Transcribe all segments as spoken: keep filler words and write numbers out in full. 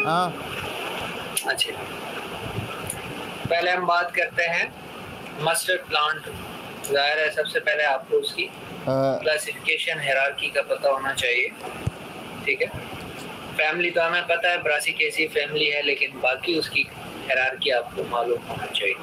हाँ अच्छा, पहले हम बात करते हैं मस्टर्ड प्लांट। जाहिर है सबसे पहले आपको उसकी क्लासिफिकेशन हायरार्की का पता होना चाहिए, ठीक है। फैमिली तो हमें पता है ब्रासिकेसी फैमिली है, लेकिन बाकी उसकी हायरार्की आपको मालूम होना चाहिए।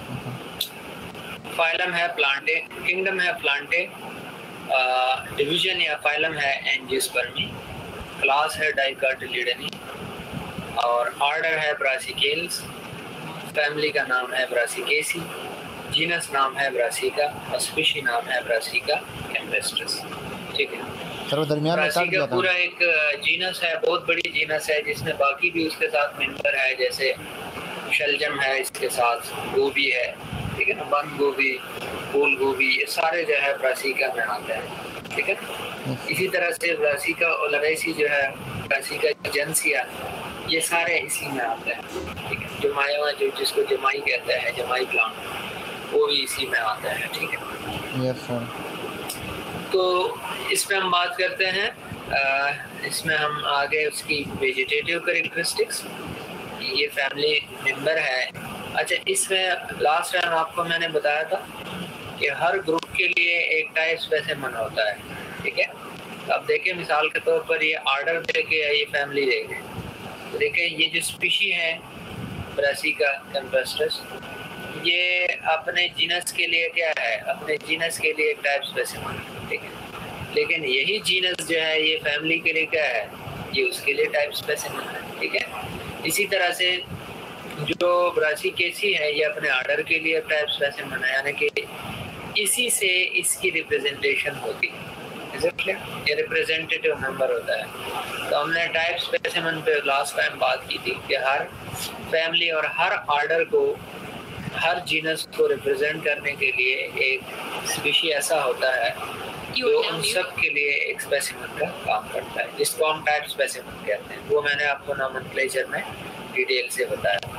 फाइलम है प्लांटे, किंगडम है प्लांटे, डिवीजन या फाइलम है एंजियोस्पर्मी, क्लास है डाइकोटिलीडनी और ऑर्डर है ब्रासिकेल्स, फैमिली का नाम है ब्रासिकेसी, जीनस नाम है ब्रासिका और स्पीशी नाम है ब्रासिका कैम्पेस्ट्रस, ठीक है। सर दरमियान में काट दिया था। पूरा एक जीनस है, बहुत बड़ी जीनस है, जिसमें बाकी भी उसके साथ मेंबर है, जैसे शलजम है, इसके साथ गोभी है, ठीक है ना, बंद गोभी, फूल गोभी, ये सारे जो है ब्रासिका में आते हैं, ठीक है। इसी तरह से ब्रासिका ओलेरासी जो है, ब्रासिका जेंसिया, ये सारे इसी में आते हैं, ठीक है। जमाया जो जिसको जमाई कहते हैं, जमाई प्लांट, वो भी इसी में आता है, ठीक है। Yes sir. तो इसमें हम बात करते हैं, आ, इसमें हम आगे उसकी वेजिटेटिव कैरेक्टरिस्टिक्स, ये फैमिली मेंबर है। अच्छा, इसमें लास्ट टाइम आपको मैंने बताया था कि हर ग्रुप के लिए एक टाइप स्पेसिमेन होता है, ठीक है। अब देखें मिसाल के तौर पर ये ऑर्डर देके ये फैमिली देखे, तो देखें ये जो स्पीशी है ब्रासिका कैम्पेस्ट्रस, ये अपने जीनस के लिए क्या है, अपने जीनस के लिए एक टाइप स्पेसिमेन, ठीक है। लेकिन यही जीनस जो है ये फैमिली के लिए क्या है, ये उसके लिए टाइप स्पेसिमेन है, ठीक है। इसी तरह से जो ब्रासिकेसी है ये अपने ऑर्डर के लिए टाइप स्पेसिमेन है, यानी कि इसी से इसकी रिप्रेजेंटेशन होती है, ये रिप्रेजेंटेटिव नंबर होता है। तो हमने टाइप स्पेसिमेन पे लास्ट टाइम बात की थी कि हर फैमिली और हर ऑर्डर को, हर जीनस को रिप्रेजेंट करने के लिए एक स्पीशी ऐसा होता है जो उन सब के लिए एक स्पेसिमेन का काम करता है, जिसको हम टाइप स्पेसिमेन कहते हैं। वो मैंने आपको नोमेनक्लेचर में डिटेल से बताया।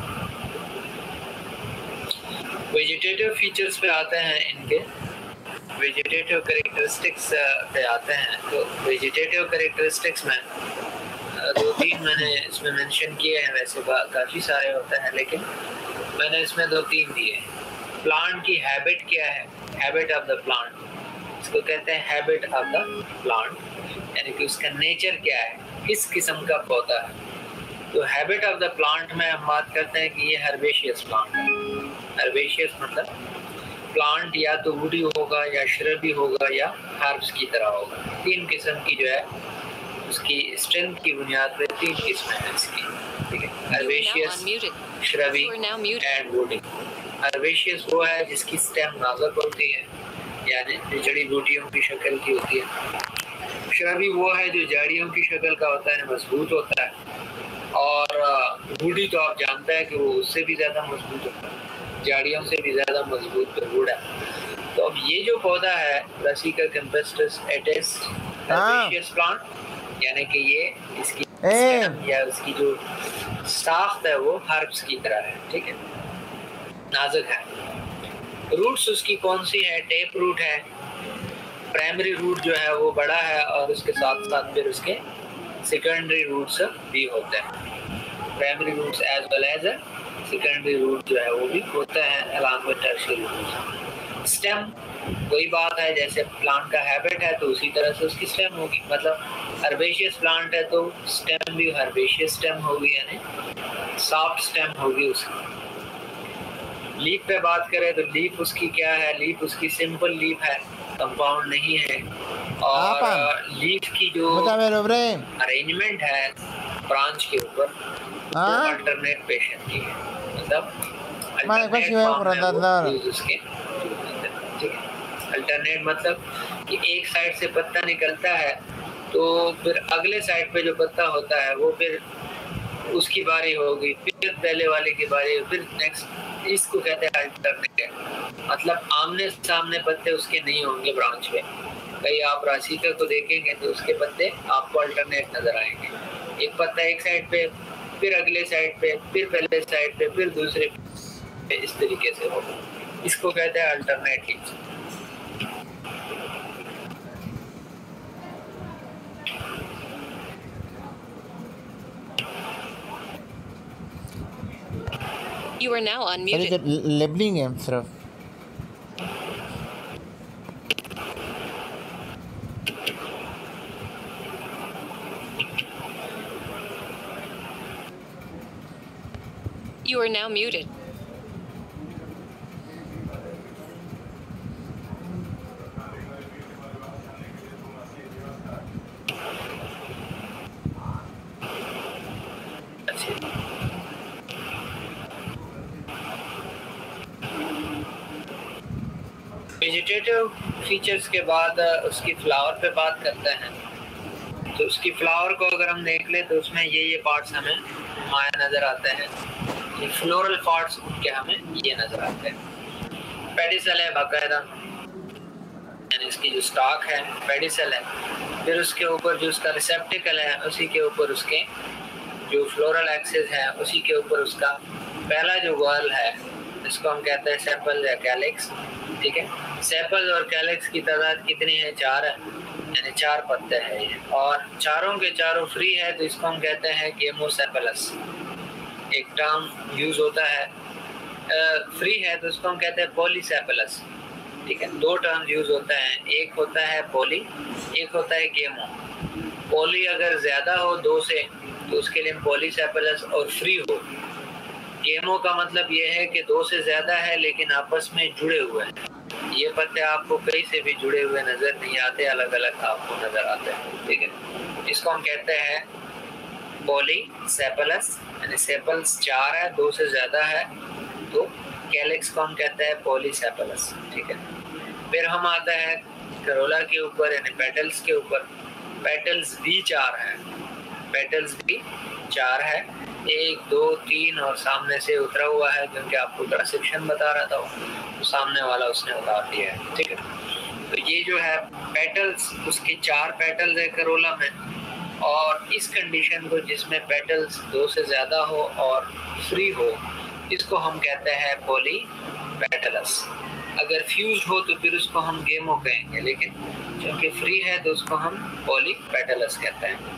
वेजिटेटिव फीचर्स पे आते हैं, इनके वेजिटेटिव कैरेक्टरिस्टिक्स पे आते हैं। तो वेजिटेटिव कैरेक्टरिस्टिक्स में दो तीन मैंने इसमें मेंशन किए हैं, वैसे काफ़ी सारे होते हैं, लेकिन मैंने इसमें दो तीन दिए। प्लांट की हैबिट क्या है, हैबिट ऑफ द प्लांट, इसको कहते हैं हैबिट ऑफ द प्लांट, यानी कि उसका नेचर क्या है, किस किस्म का पौधा है। तो हैबिट ऑफ द प्लांट में हम बात करते हैं कि ये हर्बेशियस प्लांट है। हर्बेशियस मतलब प्लांट या तो वुडी होगा या श्रबी होगा या हर्ब्स की तरह होगा। तीन किस्म की जो है उसकी स्ट्रेंथ की बुनियाद पर तीन किस्में हैं इसकी, ठीक है। Herbaceous, shrubby and woody. Herbaceous वो है जिसकी स्टेम नाजुक होती है, यानी जड़ी बूटियों की शक्ल की होती है। श्रबी वो है जो जड़ियों की शक्ल का होता है, मजबूत होता है। और वुडी तो आप जानते हैं कि वो उससे भी ज़्यादा मजबूत होता है, जड़ियों से भी ज़्यादा मजबूत तो वुड है। तो अब ये जो पौधा है ब्रासिका कैम्पेस्ट्रस एटेस हर्बेशियस प्लांट, यानी कि ये इसकी स्टेम या उसकी जो स्टाफ है वो हर्ब्स की तरह है, ठीक है, नाजुक है। रूट्स उसकी कौन सी है, टेप रूट है। प्राइमरी रूट जो है वो बड़ा है और उसके साथ साथ फिर उसके सेकेंडरी रूट्स भी होते हैं। Primary roots as well as secondary root जो है वो भी होता है along with tertiary roots. Stem वही बात है, जैसे प्लांट का हैबिट है तो उसी तरह से उसकी स्टेम होगी। मतलब हर्बेशियस प्लांट है तो स्टेम भी हर्बेशियस स्टेम होगी, यानी सॉफ्ट स्टेम होगी उसकी। लीफ पे बात करें तो लीफ उसकी क्या है, लीफ उसकी सिंपल लीफ है, कंपाउंड नहीं है। और लीफ की जो अरेंजमेंट है ब्रांच के ऊपर वो अल्टरनेट पेशेंट की है, मतलब अल्टरनेट मतलब कि एक साइड से पत्ता निकलता है तो फिर अगले साइड पे जो पत्ता होता है वो फिर उसकी बारी होगी, फिर पहले वाले की बारी, फिर नेक्स्ट, इसको कहते हैं अल्टरनेट। मतलब आमने सामने पत्ते उसके नहीं होंगे ब्रांच में। कहीं आप ब्रासिका को देखेंगे तो उसके पत्ते आपको अल्टरनेट नजर आएंगे। एक पत्ता एक साइड पे, फिर अगले साइड पे, फिर पहले साइड पे, फिर दूसरे पे, इस तरीके से होगा। इसको कहते हैं alternative. You are now unmuted. अरे लेबलिंग है सिर्फ। You are now muted. Vegetative features के बाद उसकी फ्लावर पे बात करते हैं। तो उसकी फ्लावर को अगर हम देख ले तो उसमें ये ये पार्ट्स हमें माया नज़र आते हैं। ये फ्लोरल पार्ट्स के हमें ये नज़र आते हैं। पेडिसल है बाकायदा, यानी इसकी जो स्टॉक है पेडिसल है। फिर उसके ऊपर जो उसका रिसेप्टिकल है, उसी के ऊपर उसके जो फ्लोरल एक्सिस है, उसी के ऊपर उसका पहला जो वर्ल है, इसको हम कहते हैं सेपल या कैलिक्स। ठीक है, सेपल और कैलिक्स की तादाद कितनी है? चार है, यानी चार पत्ते हैं ये, और चारों के चारों फ्री है, तो इसको हम कहते हैं गेमोसेपलस। एक टर्म यूज होता है फ्री है तो उसको हम कहते हैं पॉलीसेपलस। ठीक है, दो टर्म यूज होता है, एक होता है पॉली, एक होता है गेमो। पॉली अगर ज्यादा हो दो से तो उसके लिए पॉलीसेपलस और फ्री हो। गेमो का मतलब ये है कि दो से ज्यादा है लेकिन आपस में जुड़े हुए हैं। ये पत्ते आपको कहीं से भी जुड़े हुए नजर नहीं आते, अलग अलग आपको नजर आते हैं। ठीक है, इसको हम कहते हैं पॉलीसेपलस, यानी सेपल्स चार है, दो से ज्यादा है तो कैलिक्स को हम कहते हैं पॉलीसेपलस। ठीक है, फिर हम आता है करोला के ऊपर, यानी पेटल्स के ऊपर। पेटल्स भी चार हैं, पेटल्स भी चार है, एक दो तीन और सामने से उतरा हुआ है, क्योंकि आपको ट्रांसक्रिप्शन बता रहा था तो सामने वाला उसने उतार दिया है। ठीक है, तो ये जो है पेटल्स, उसके चार पेटल्स है करोला में, और इस कंडीशन को जिसमें पेटल्स दो से ज़्यादा हो और फ्री हो, इसको हम कहते हैं पॉली पेटलस। अगर फ्यूज हो तो फिर उसको हम गेमो कहेंगे, लेकिन क्योंकि फ्री है तो उसको हम पॉली पेटलस कहते हैं।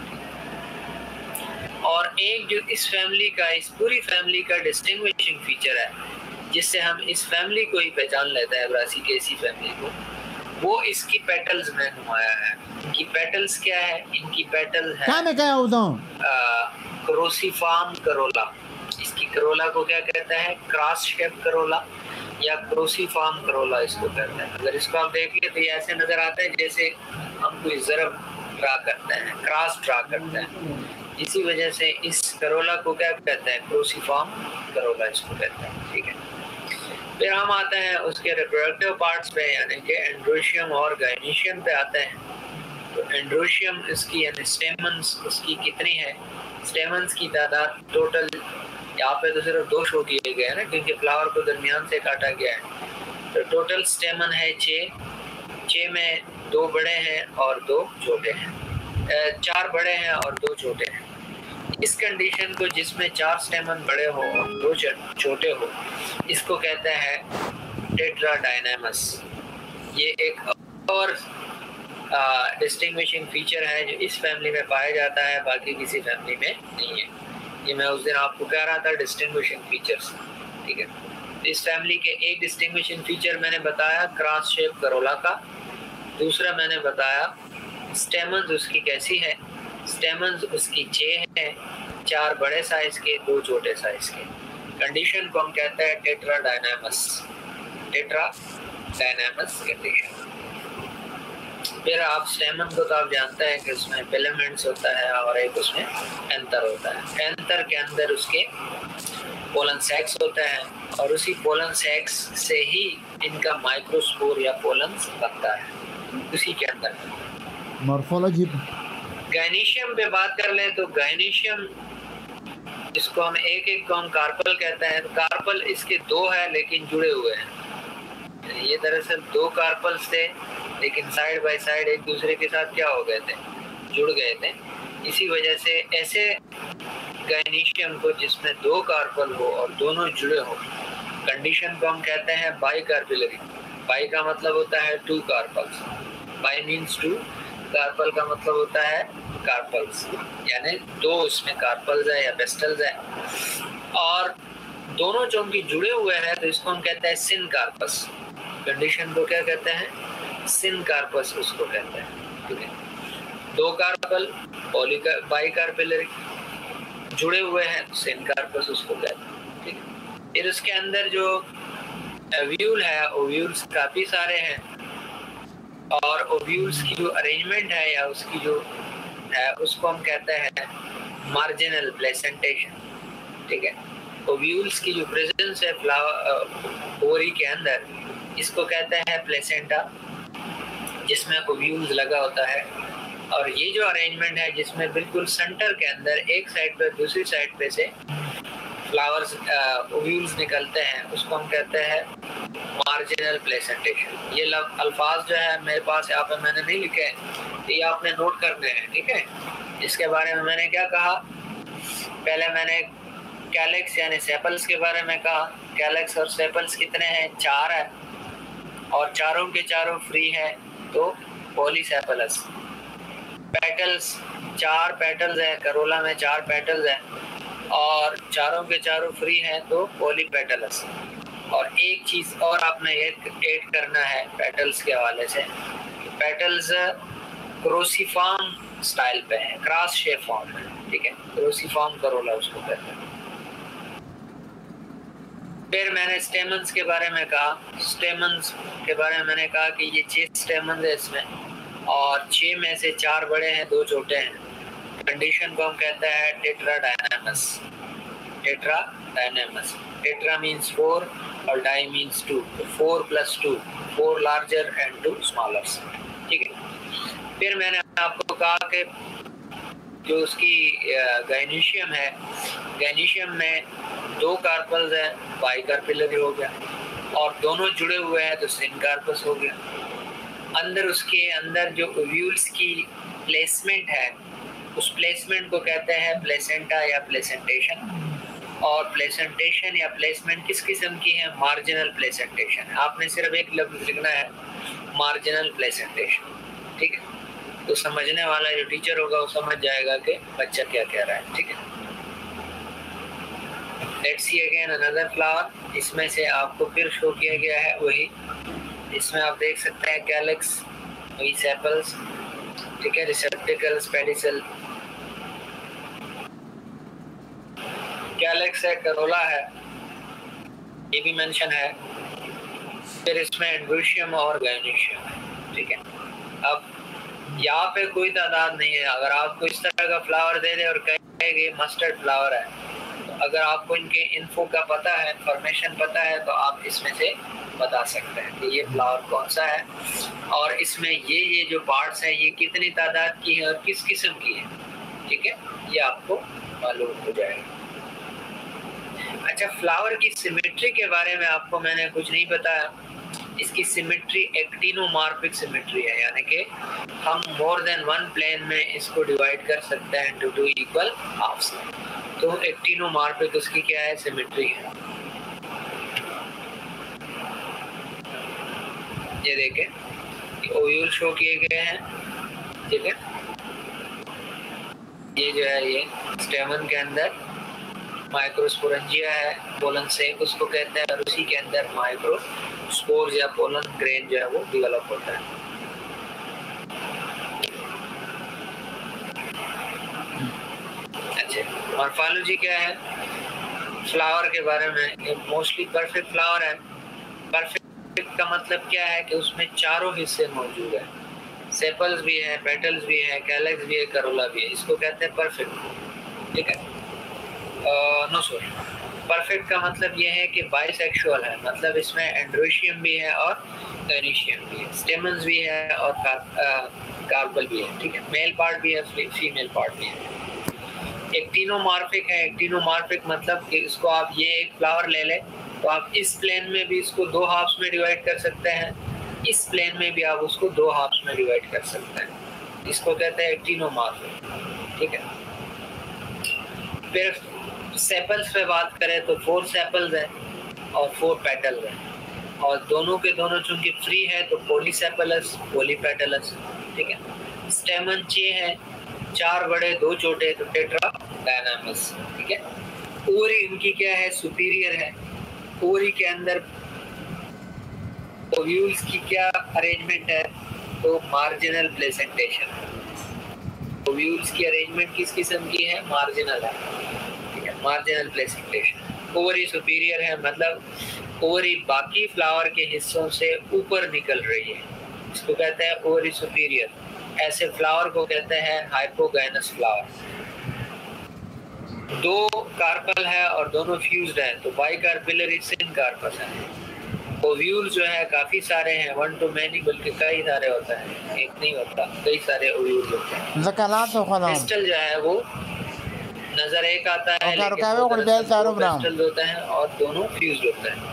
और एक जो इस फैमिली का, इस पूरी फैमिली का डिस्टिंग्विशिंग फीचर है, जिससे हम इस फैमिली को ही पहचान लेते हैं, ब्रासिकेसी फैमिली को, वो इसकी पेटल्स में नुमाया है। इनकी पेटल्स क्या है? इनकी पेटल है क्या मैं क्या होता हूँ क्रोसीफार्म करोला। इसकी करोला को क्या कहते हैं? क्रॉस शेप करोला या क्रोसीफार्म करोला इसको कहते हैं। अगर इसको आप देख ले तो ये ऐसे नजर आता है जैसे हम कोई ज़रब ड्रा करते हैं, क्रॉस ड्रा करते हैं। इसी वजह से इस करोला को क्या कहते हैं? क्रोसीफार्म करोला इसको कहते हैं। ठीक है, फिर हम आते हैं उसके रिप्रोडक्टिव पार्ट्स पे, यानी कि एंड्रोशियम और गाइनीशियम पे आते हैं। तो एंड्रोशियम इसकी यानी स्टेमन्स उसकी कितनी है? स्टेमन्स की तादाद टोटल यहाँ पे तो सिर्फ दो शो किए गए हैं ना, क्योंकि फ्लावर को दरमियान से काटा गया है। तो टोटल स्टेमन है छः, छः में दो बड़े हैं और दो छोटे हैं, चार बड़े हैं और दो छोटे हैं। इस कंडीशन को जिसमें चार स्टेमन बड़े हो और दो छोटे हो, इसको कहते हैं टेट्राडायनेमस। ये एक और डिस्टिंग्विशिंग फीचर है जो इस फैमिली में पाया जाता है, बाकी किसी फैमिली में नहीं है। ये मैं उस दिन आपको कह रहा था डिस्टिंग्विशिंग फीचर्स। ठीक है, इस फैमिली के एक डिस्टिंग्विशिंग फीचर मैंने बताया क्रॉस शेप करोला का। दूसरा मैंने बताया स्टेमन्स उसकी कैसी है। स्टेमन्स उसकी छः हैं, चार बड़े साइज के, दो छोटे साइज के। कंडीशन को हम कहते हैं टेट्राडायनेमस, टेट्राडायनेमस कंडीशन। फिर आप स्टेमन को तो आप जानते हैं कि उसमें फिलामेंट्स होता है और एक उसमें एंथर होता है। एंथर के अंदर उसके पोलन सेक्स होता है और उसी पोलन सेक्स से ही इनका माइक्रोस्पोर या पोलन बनता है, उसी के अंदर। मॉर्फोलॉजी गाइनीशियम पे बात कर लें तो गाइनीशियम जिसको हम एक एक को हम कार्पल कहते हैं। कार्पल इसके दो है लेकिन जुड़े हुए हैं। ये दरअसल दो कार्पल्स थे लेकिन साइड बाय साइड एक दूसरे के साथ क्या हो गए थे? जुड़ गए थे। इसी वजह से ऐसे गाइनीशियम को जिसमें दो कार्पल हो और दोनों जुड़े हो, कंडीशन को हम कहते हैं बाई कार्पिलरी। बाई का मतलब होता है two carpels, bi means two, carpel का मतलब होता है कार्पल्स, यानी दो इसमें कार्पल्स है या पेस्टल्स है। और दोनों चौंकी जुड़े हुए हैं तो इसको हम कहते हैं सिनकार्पस। कंडीशन को क्या कहते हैं? सिनकार्पस उसको कहते हैं। ठीक है, दो कार्पल पॉली बाइकार्पेलरी जुड़े हुए हैं तो सिनकार्पस उसको कहते हैं। ठीक है, फिर उसके अंदर जो ओव्यूल है, ओव्यूल्स काफी सारे हैं और ओव्यूल्स की जो अरेंजमेंट है या उसकी जो है उसको हम कहते हैं मार्जिनल प्लेसेंटेशन। ठीक है, ओव्यूल्स की जो प्रेजेंस है फ्लावर ओवरी के अंदर इसको कहते हैं प्लेसेंटा, जिसमें ओव्यूल्स लगा होता है। और ये जो अरेंजमेंट है जिसमें बिल्कुल सेंटर के अंदर एक साइड पे दूसरी साइड पे से फ्लावर्स ओव्यूल्स निकलते हैं उसको हम कहते हैं मार्जिनल प्लेसेंटेशन। ये अल्फाज जो है मेरे पास यहाँ पे मैंने नहीं लिखे हैं, ये आपने नोट करने हैं। ठीक है, इसके बारे में मैंने क्या कहा? पहले मैंने कैलेक्स यानी सेपल्स के बारे में कहा। कैलेक्स और सेपल्स कितने हैं? चार है और चारों के चारों फ्री है तो पॉलीसेपलस। पेटल्स, चार पेटल्स है, करोला में चार पेटल्स है और चारों के चारों फ्री हैं तो पॉलीपेटलस। और एक चीज और आपने ऐड करना है पेटल्स के हवाले से, पेटल्स क्रोसीफॉर्म स्टाइल पे है, क्रॉस शेप फॉर्म है। ठीक है, क्रोसीफॉर्म करोला उसको कहते हैं। फिर मैंने स्टेमन्स के बारे में कहा। स्टेमन्स के बारे में मैंने कहा कि ये छह स्टेमन्स है इसमें और छह में से चार बड़े हैं, दो छोटे हैं। कंडीशन को हम कहते हैं tetradynamous. Tetradynamous, tetra means four और di means two, four plus two, four larger and two smaller. ठीक है, फिर मैंने आपको कहा कि जो उसकी गाइनीशियम है, गाइनीशियम में दो कार्पल्स है, बाइकार्पेलरी हो गया और दोनों जुड़े हुए हैं तो सिनकार्पस हो गया। अंदर उसके अंदर जो ओव्यूल्स की प्लेसमेंट है उस प्लेसमेंट को कहते हैं प्लेसेंटा या प्लेसेंटेशन। और प्लेसेंटेशन या प्लेसमेंट किस किस्म की है? Marginal placentation. आपने सिर्फ एक लफ्ज लिखना है, मार्जिनल प्लेसेंटेशन। ठीक है, तो समझने वाला जो टीचर होगा वो समझ जाएगा कि बच्चा क्या कह रहा है। ठीक है, let's see again another flower. इसमें से आपको फिर शो किया गया है वही, इसमें आप देख सकते हैं कैलेक्स, वही सेपल्स। ठीक है, रिसेप्टिकल्स, पेडिसल, कैलेक्स है, करोला है, ये भी मेंशन है। फिर इसमें एंड्रोशियम और गाइनीशियम है। ठीक है, अब यहाँ पे कोई तादाद नहीं है। अगर आपको इस तरह का फ्लावर दे दे और कहे कि मस्टर्ड फ्लावर है, तो अगर आपको इनके इन्फो का पता है, इंफॉर्मेशन पता है, तो आप इसमें से बता सकते हैं कि ये फ्लावर कौन सा है और इसमें ये ये जो पार्ट्स हैं ये कितनी तादाद की है और किस किस्म की है। ठीक है, ये आपको मालूम हो जाएगा। अच्छा, फ्लावर की सिमेट्री के बारे में आपको मैंने कुछ नहीं बताया। इसकी सिमेट्री एक्टिनोमॉर्फिक सिमेट्री है, यानी कि हम मोर देन वन प्लेन में इसको डिवाइड कर सकते हैं टू टू इक्वल हाफ्स। तो एक्टिनोमॉर्फिक उसकी क्या है? सिमेट्री है। ये देखें, ओव्यूल शो किए गए हैं। ठीक है, ये जो है ये स्टेमन के अंदर माइक्रोस्पोरेंजिया है, पोलन सेक उसको कहते हैं, और उसी के अंदर माइक्रो स्पोर्स या पोलन ग्रेन जो है वो डेवलप होता है। अच्छा, मॉर्फोलॉजी क्या है फ्लावर के बारे में? ये मोस्टली परफेक्ट फ्लावर है। परफेक्ट का मतलब क्या है कि उसमें चारों हिस्से मौजूद है, सेपल्स भी है, पेटल्स भी है, कैलेक्स भी है, करोला भी है। इसको कहते हैं परफेक्ट। ठीक है, नो सॉरी, परफेक्ट का मतलब ये है कि बाइसेक्सुअल है, मतलब इसमें एंड्रोशियम भी है और गाइनीशियम भी है, स्टेमन्स भी है और कार्पल भी है। ठीक है, मेल पार्ट भी है, फीमेल पार्ट भी है। एक्टिनोमॉर्फिक है। एक्टिनोमॉर्फिक मतलब कि इसको आप ये एक फ्लावर ले लें तो आप इस प्लेन में भी इसको दो हाफ्स में डिवाइड कर सकते हैं, इस प्लेन में भी आप उसको दो हाफ्स में डिवाइड कर सकते हैं। इसको कहते हैं एक्टिनोमॉर्फिक। ठीक है, फिर सेपल्स पे बात करें तो फोर सेपल्स हैं और फोर पेटल्स हैं और दोनों के दोनों चूंकि फ्री है तो पॉलीसेपलस, पॉलीपेटलस। ठीक है, स्टेमन छह है, चार बड़े दो छोटे तो टेट्राडायनामस। ठीक है, ओवरी इनकी क्या है, सुपीरियर है। ओवरी के अंदर ओव्यूल्स की क्या अरेंजमेंट है, तो मार्जिनल प्लेसेंटेशन। ओव्यूल्स की अरेंजमेंट किस किस्म की है, मार्जिनल है, ठीक है, मार्जिनल प्लेसेंटेशन। ओवरी सुपीरियर है, मतलब ओवरी बाकी फ्लावर के हिस्सों से ऊपर निकल रही है, इसको कहते हैं ओवरी सुपीरियर। ऐसे फ्लावर को कहते हैं हाइपोगाइनस फ्लावर। दो कार्पल है और दोनों फ्यूज्ड है, तो बाइकार्पिलरी सिनकार्पस है। ओव्यूल जो है काफी सारे हैं, वन टू मैनी, बल्कि कई सारे होता है, एक नहीं होता, कई सारे ओव्यूल होते हैं। क्रिस्टल जो है वो नजर एक आता है, लेकिन दो क्रिस्टल होते हैं और दोनों फ्यूज्ड होते हैं।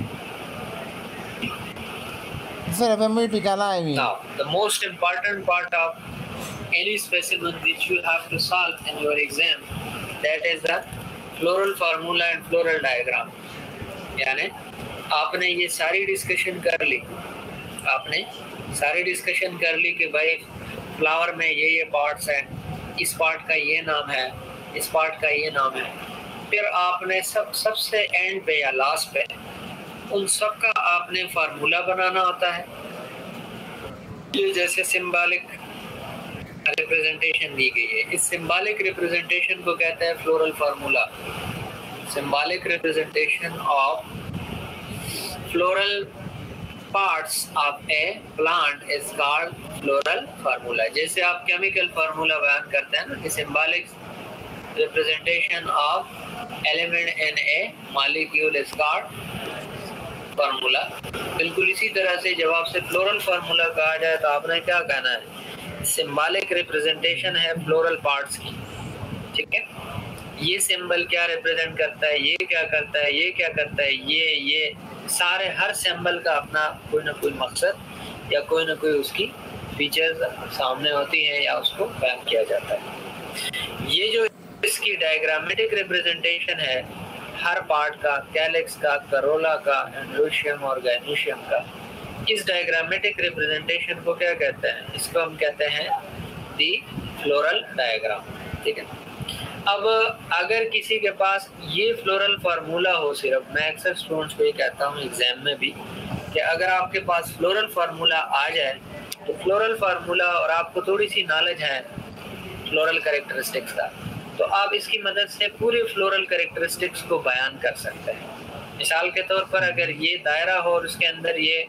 Now, the most important part of any specimen which you have to solve in your exam, that is the floral formula and floral diagram. यानी आपने ये सारी डिस्कशन कर ली, आपने सारी डिस्कशन कर ली कि भाई फ्लावर में ये ये पार्ट्स हैं, इस पार्ट का ये नाम है, इस पार्ट का ये नाम है। फिर आपने सब सबसे एंड पे या लास्ट पे उन सब का आपने फार्मूला बनाना होता है। ये जैसे सिंबॉलिक रिप्रेजेंटेशन दी गई है, इस सिंबॉलिक रिप्रेजेंटेशन को कहते हैं floral formula. Symbolic representation of floral parts of a plant is called floral formula. जैसे आप केमिकल फार्मूला बयान करते हैं ना कि symbolic representation of element in a molecule is called formula, बिल्कुल इसी तरह से जब आपसे फ्लोरल फार्मूला कहा जाए तो आपने क्या कहना है, सिंबॉलिक रिप्रेजेंटेशन है फ्लोरल पार्ट्स की, ठीक है। ये सिंबल क्या रिप्रेजेंट करता है, ये क्या करता है, ये क्या करता है, ये ये सारे हर सिंबल का अपना कोई ना कोई मकसद या कोई ना कोई उसकी फीचर्स सामने होती है या उसको बयान किया जाता है। ये जो इसकी डायग्रामेटिक रिप्रेजेंटेशन है हर पार्ट का, कैलिक्स का, करोला का, एंड्रोशियम और गाइनोशियम का, इस डायग्रामेटिक रिप्रेजेंटेशन को क्या कहते हैं, इसको हम कहते हैं दी फ्लोरल डायग्राम, ठीक है। अब अगर किसी के पास ये फ्लोरल फार्मूला हो, सिर्फ मैं अक्सर स्टूडेंट्स को ये कहता हूँ एग्जाम में भी कि अगर आपके पास फ्लोरल फार्मूला आ जाए तो फ्लोरल फार्मूला और आपको थोड़ी सी नॉलेज है फ्लोरल कैरेक्टरिस्टिक्स का, तो आप इसकी मदद से पूरे फ्लोरल कैरेक्टरिस्टिक्स को बयान कर सकते हैं। मिसाल के तौर पर अगर ये दायरा हो और उसके अंदर ये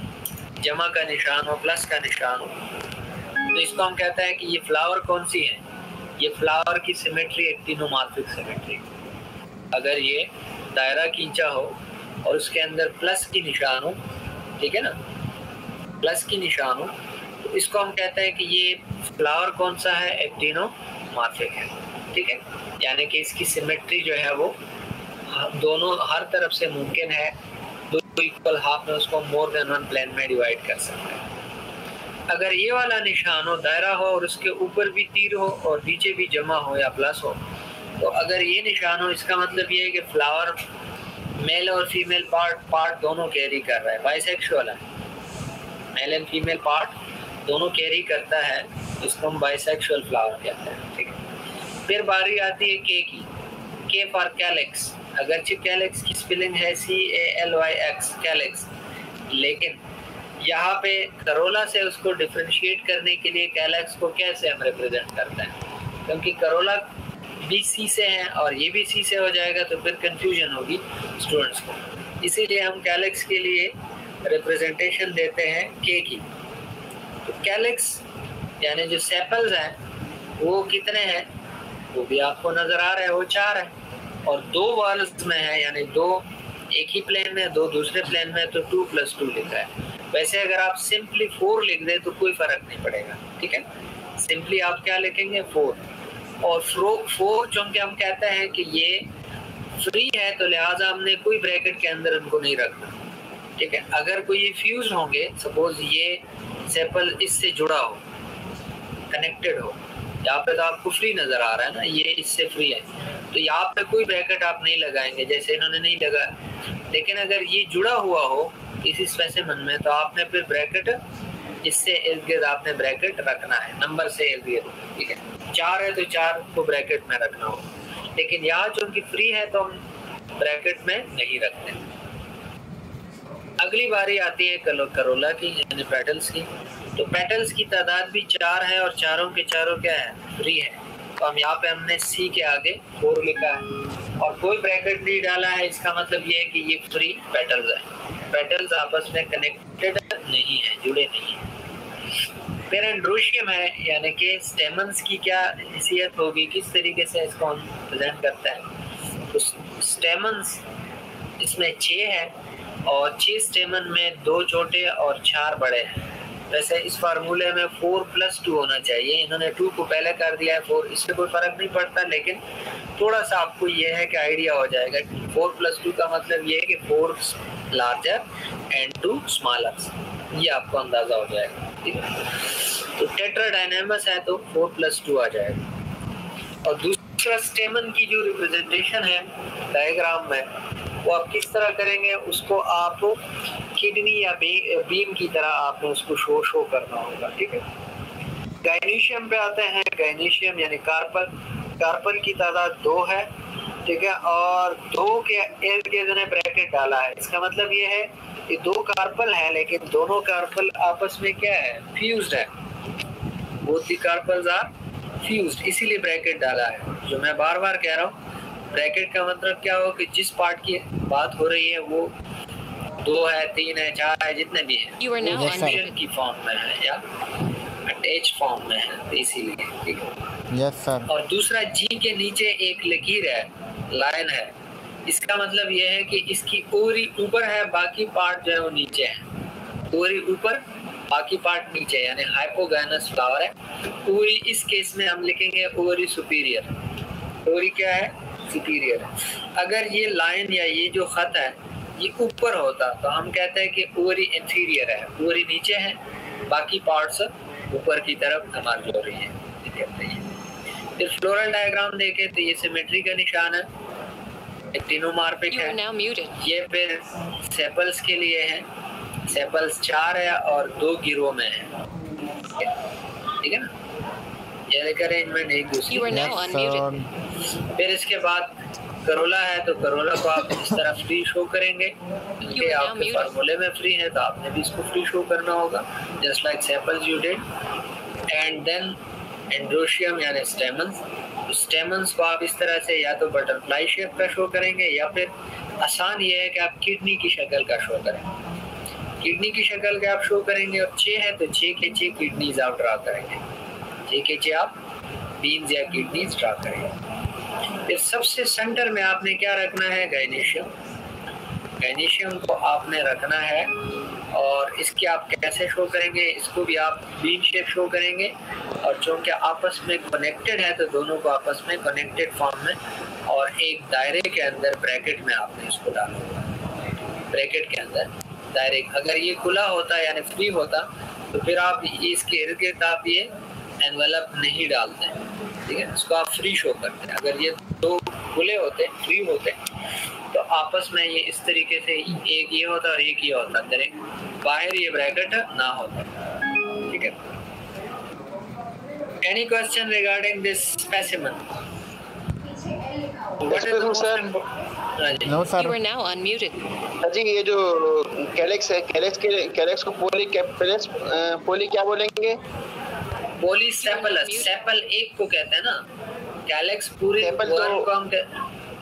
जमा का निशान हो, प्लस का निशान हो, तो इसको हम कहते हैं कि ये फ्लावर कौन सी है, ये फ्लावर की सिमेट्री एक्टिनोमॉर्फिक सिमेट्री। अगर ये दायरा खींचा हो और उसके अंदर प्लस की निशान हो, ठीक है ना, प्लस की निशान हो, तो इसको हम कहते हैं कि ये फ्लावर कौन सा है, एक्टिनोमॉर्फिक है, ठीक है। यानी कि इसकी सिमेट्री जो है वो दोनों हर तरफ से मुमकिन है, दो इक्वल हाफ में उसको मोर देन वन प्लेन में डिवाइड कर सकते हैं। अगर ये वाला निशान हो, दायरा हो और उसके ऊपर भी तीर हो और नीचे भी जमा हो या प्लस हो, तो अगर ये निशान हो इसका मतलब ये है कि फ्लावर मेल और फीमेल पार्ट पार्ट दोनों कैरी कर रहा है, बाइसेक्सुअल है, मेल एंड फीमेल पार्ट दोनों कैरी करता है, इसको हम बाइसेक्सुअल फ्लावर कहते हैं, ठीक है। फिर बारी आती है के की, के फॉर कैलिक्स। अगरचे कैलिक्स की स्पेलिंग है C A L Y X, calyx, लेकिन यहाँ पे करोला से उसको डिफरेंशिएट करने के लिए कैलिक्स को कैसे हम रिप्रेजेंट करते हैं, क्योंकि करोला भी सी से है और ये भी सी से हो जाएगा तो फिर कंफ्यूजन होगी स्टूडेंट्स को, इसीलिए हम कैलिक्स के लिए रिप्रेजेंटेशन देते हैं के की। तो कैलिक्स यानी जो सेपल्स हैं वो कितने हैं, वो भी आपको नजर आ रहा है, वो चार है और दो वॉल्स में है, यानी दो एक ही प्लेन में, दो दूसरे प्लेन में, तो टू प्लस टू लिखा है। वैसे अगर आप सिंपली फोर लिख दें तो कोई फर्क नहीं पड़ेगा, ठीक है। सिंपली आप क्या लिखेंगे, फोर। और फोर चूंकि हम कहते हैं कि ये फ्री है तो लिहाजा हमने कोई ब्रैकेट के अंदर उनको नहीं रखना, ठीक है। अगर कोई ये फ्यूज होंगे, सपोज ये सेपल इससे जुड़ा हो, कनेक्टेड हो, यहाँ पे तो आपको फ्री नजर आ रहा है ना, ये इससे फ्री है, तो यहाँ पे कोई ब्रैकेट आप नहीं लगाएंगे, जैसे इन्होंने नहीं लगाया। लेकिन अगर ये जुड़ा हुआ हो इसी स्पेसिमेन में तो आपने फिर ब्रैकेट इससे इर्द गिर्द आपने ब्रैकेट रखना है, नंबर से इर्द गिर्द, ठीक है। चार है तो चार को ब्रैकेट में रखना हो। लेकिन यहाँ चूंकि फ्री है तो हम ब्रैकेट में नहीं रखते। अगली बारी आती है करोला की यानी पेटल्स की। तो पेटल्स की तादाद भी चार है और चारों के चारों क्या है, फ्री है। तो हम यहाँ पे हमने सी के आगे फोर लिखा है और कोई ब्रैकेट नहीं डाला है। इसका मतलब ये है कि ये फ्री पेटल्स है, पेटल्स आपस में कनेक्टेड नहीं है, जुड़े नहीं है। फिर एंड्रोशियम है यानी कि स्टेमन्स की क्या हैसियत होगी, किस तरीके से इसको हम प्रेजेंट करता है। तो स्टेमन्स इसमें छः है और छः स्टेमन में दो छोटे और चार बड़े हैं। वैसे इस फार्मूले में फोर प्लस टू होना चाहिए, इन्होंने टू को पहले कर दिया है फोर, इससे कोई फर्क नहीं पड़ता, लेकिन थोड़ा सा आपको ये है कि आइडिया हो जाएगा कि फोर प्लस टू का मतलब ये है कि four larger and two smaller, ये आपको अंदाजा हो जाएगा। ठीक है, तो टेट्राडायनेमस है तो फोर प्लस टू आ जाएगा। और दूसरा स्टेमन की जो रिप्रेजेंटेशन है डायग्राम में वो आप किस तरह करेंगे, उसको आप किडनी या बी, बीम की तरह आपने उसको शो शो करना होगा। ठीक है, गाइनीशियम पे आते हैं। गाइनीशियम यानी कार्पल, कार्पल की तादाद दो है। ठीक है, और दो के इर्द गिर्द ने ब्रैकेट डाला है। इसका मतलब ये है कि दो कार्पल है लेकिन दोनों कार्पल आपस में क्या है, फ्यूज्ड है। Both the carpels are fused, इसीलिए ब्रैकेट डाला है। जो मैं बार बार कह रहा हूँ, ब्रैकेट का मतलब क्या हो कि जिस पार्ट की बात हो रही है वो दो है, तीन है, चार है, जितने भी है फंक्शन की फॉर्म में है या अटैच फॉर्म में है, तो इसीलिए। ठीक है, यस सर। और दूसरा जी के नीचे एक लकीर है, लाइन है। इसका मतलब ये है कि इसकी ओरी ऊपर है, बाकी पार्ट जो है वो नीचे है। ओरी ऊपर, बाकी पार्ट नीचे, यानी हाइपोगाइनस फ्लावर है। ओरी इस केस में हम लिखेंगे ओरी सुपीरियर। ओरी क्या है, सुपीरियर है। अगर ये लाइन या ये जो खत है ये ऊपर होता तो हम कहते हैं कि ओरी इंफीरियर है, ओरी नीचे है, बाकी पार्ट्स ऊपर की तरफ हमारी हो रही है। फिर फ्लोरल डायग्राम देखें तो ये सिमेट्री का निशान है, एक्टिनोमार्फिक है। ये फिर सेपल्स के लिए है, सेपल्स चार है और दो गिरोह में है। ठीक है ना, ये अरेंजमेंट एक दूसरी। फिर इसके बाद करोला है तो करोला को आप इस तरह फ्री शो करेंगे, क्योंकि आपके फार्मूले में फ्री है तो आपने भी इसको फ्री शो करना होगा, just like sepals you did. And then androecium यानी स्टेमन्स, स्टेमन्स को आप इस तरह से या तो बटरफ्लाई शेप का शो करेंगे या फिर आसान ये है कि आप किडनी की शक्ल का शो करें। किडनी की शक्ल का आप शो करेंगे और छः है तो छः के छः किडनीज आप ड्रा करेंगे, छः के छः आप बीन्स या किडनीज ड्रा करेंगे। फिर सबसे सेंटर में आपने क्या रखना है, गाइनीशियम। गाइनीशियम को आपने रखना है और इसके आप कैसे शो करेंगे, इसको भी आप बीन शेप शो करेंगे और चूंकि आपस में कनेक्टेड है तो दोनों को आपस में कनेक्टेड फॉर्म में और एक दायरे के अंदर ब्रैकेट में आपने इसको डाला होगा। ब्रैकेट के अंदर दायरे, अगर ये खुला होता यानी फ्री होता तो फिर आप इसके इर्द गिर्द आप ये एनवेलप नहीं डालते हैं। ठीक है, इसको आप फ्री शो करते हैं। अगर ये दो खुले होते, फ्री होते तो आपस में ये इस तरीके से एक ये होता और एक ये होता, अंदर एक बाहर ये ब्रैकेट ना होता। ठीक है, any question regarding this specimen? No sir. You are now unmuted. जी, ये जो कैलेक्स है, कैलेक्स के कैलेक्स को पोली कैलेक्स पोली क्या बोलेंगे? पॉलीसेपलस, सेपल एक को कहते हैं ना, कैलेक्स पूरे वर्ड को हम कहते।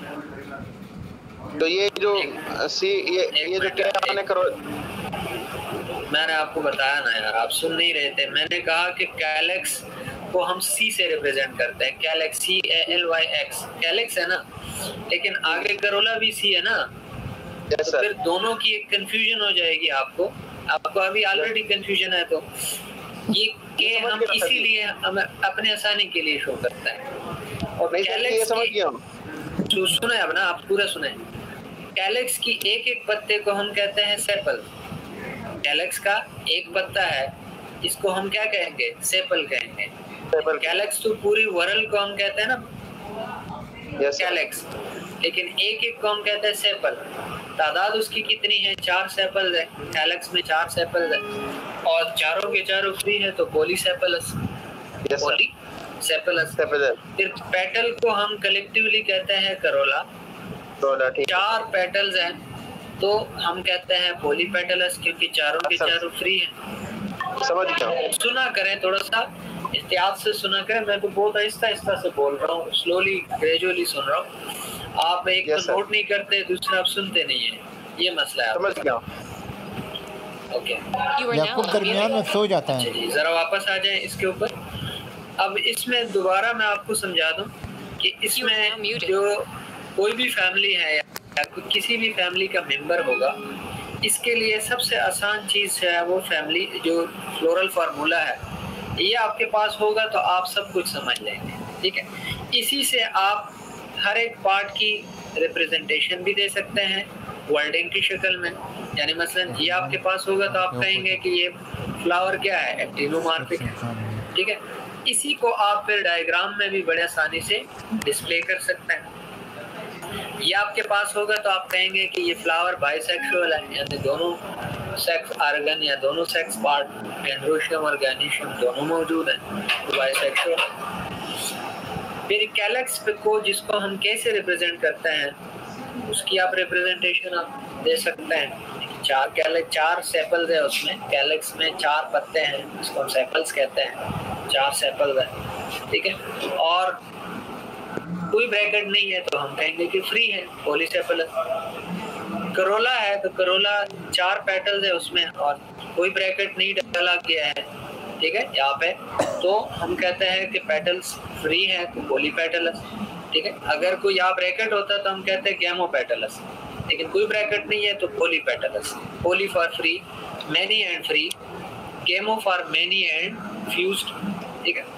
तो ये जो सी ये ये जो क्या आपने करो, मैंने आपको बताया ना यार, आप सुन नहीं रहे थे। मैंने कहा कि कैलेक्स को हम सी से रिप्रेजेंट करते हैं, calyx, C A L Y X, calyx है ना, लेकिन आगे करोला भी सी है ना, तो फिर दोनों की एक कंफ्यूजन हो जाएगी आपको। आपको अभी ऑलरेडी कंफ्यूजन है, तो ये के हम इसीलिए हम अपने आसानी के लिए शो करता है। और कैलेक्स समझ गया, तो सुने अब ना, आप पूरा सुने। कैलेक्स की एक एक पत्ते को हम कहते हैं सेपल। कैलेक्स का एक पत्ता है, इसको हम क्या कहेंगे, सेपल कहेंगे। कैलेक्स तो पूरी वरल को हम कहते हैं ना कैलेक्स, लेकिन एक एक को हम कहते हैं सेपल। तादाद उसकी कितनी है, चार सेपल्स है, कैलेक्स में चार सेपल्स है और चारों के चारों फ्री है तो पॉलीसेपलस, पॉली सेपलस। सेपलस। फिर पेटल को हम कलेक्टिवली कहते हैं करोला। करोला, ठीक। चार पेटल्स हैं तो हम कहते हैं पॉलीपेटलस, क्योंकि चारों के चारों फ्री हैं। समझ गया। सुना करें, थोड़ा सा एहतियात से सुना करें, मैं तो बहुत आहिस्ता आहिस्ता से बोल रहा हूँ, स्लोली ग्रेजुअली सुन रहा हूँ। आप एक तो नोट नहीं करते, दूसरा आप सुनते नहीं है, ये मसला है। समझ गया। ओके, याकूब दरमियान में सो जाता है। चलिए जरा वापस आ जाए इसके ऊपर। अब इसमें दोबारा मैं आपको समझा दूं कि इसमें जो कोई भी फैमिली है या किसी भी फैमिली का मेंबर होगा, इसके लिए सबसे आसान चीज़ है वो फैमिली जो फ्लोरल फार्मूला है, ये आपके पास होगा तो आप सब कुछ समझ लेंगे, ठीक है। इसी से आप हर एक पार्ट की रिप्रेजेंटेशन भी दे सकते हैं वर्डिंग की शक्ल में। यानी मसलन ये आपके पास होगा तो आप कहेंगे कि ये फ्लावर क्या है, एक्टिनोमॉर्फिक है, ठीक है। इसी को आप फिर डायग्राम में भी बड़े आसानी से डिस्प्ले कर सकते हैं। ये आपके पास होगा तो आप कहेंगे कि ये फ्लावर बाइसेक्सुअल है, यानी दोनों सेक्स आर्गन या दोनों सेक्स पार्ट एंड्रोशियम और गैनिशियम दोनों मौजूद हैं, तो बाइसेक्सुअल। फिर कैलेक्स को जिसको हम कैसे रिप्रेजेंट करते हैं, उसकी आप रिप्रेजेंटेशन आप दे सकते हैं। चार कैलेक्स, चार सेपल्स है उसमें, कैलेक्स में चार पत्ते हैं, इसको हम सेपल्स कहते हैं, चार सेपल्स है, ठीक है। और कोई ब्रैकेट नहीं है तो हम कहेंगे कि फ्री है, पॉलीसेपलस। करोला है तो करोला चार पेटल्स है उसमें और कोई ब्रैकेट नहीं डाला गया है, ठीक है, यहाँ पे, तो हम कहते हैं कि पेटल्स फ्री है तो पॉलीपेटलस, ठीक है। अगर कोई यहाँ ब्रैकेट होता तो हम कहते हैं गैमोपेटलस, लेकिन कोई ब्रैकेट नहीं है तो polypetalous. Poly for free, many and free, gamo for many and fused, ठीक है।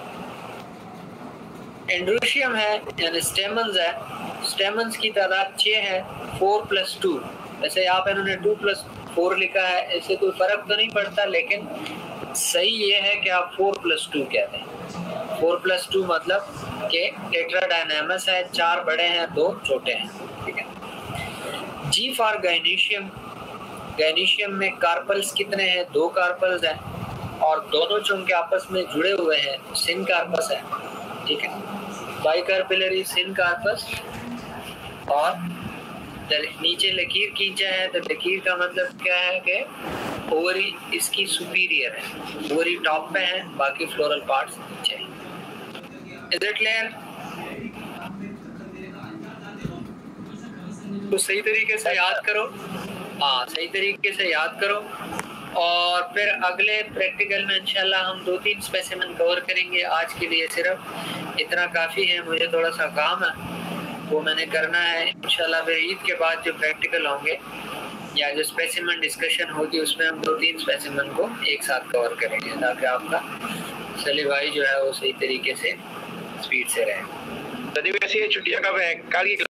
एंड्रोशियम है यानी स्टेमन्स है, स्टेमन्स की तादाद छः है, फोर प्लस टू। वैसे यहाँ पे इन्होंने टू प्लस फोर लिखा है, इससे कोई फर्क तो नहीं पड़ता, लेकिन सही ये है कि आप फोर प्लस टू कहते हैं। फोर प्लस टू मतलब कि टेट्राडायनामस है, चार बड़े हैं दो छोटे हैं, ठीक है। जी फॉर गाइनीशियम, गाइनीशियम में कार्पल्स कितने हैं, दो कार्पल्स हैं और दोनों चुंके आपस में जुड़े हुए हैं, सिन कार्पस है, ठीक है। बाइकार्पिलरी सिन कार्पस, और नीचे लकीर खींचा है तो लकीर का मतलब क्या है कि ओवरी इसकी सुपीरियर है, ओवरी टॉप पे है, बाकी फ्लोरल पार्ट्स नीचे हैं। Is it clear? तो सही तरीके से याद करो, हाँ सही तरीके से याद करो, और फिर अगले प्रैक्टिकल में इंशाल्लाह हम दो तीन स्पेसिमेन कवर करेंगे। आज के लिए सिर्फ इतना काफ़ी है, मुझे थोड़ा सा काम है वो मैंने करना है। इंशाल्लाह फिर ईद के बाद जो प्रैक्टिकल होंगे या जो स्पेसिमेन डिस्कशन होगी उसमें हम दो तीन स्पेसिमेन को एक साथ कवर करेंगे, ताकि आपका सलीवाई जो है वो सही तरीके से स्पीड से रहे। छुट्टियां कब है? कल की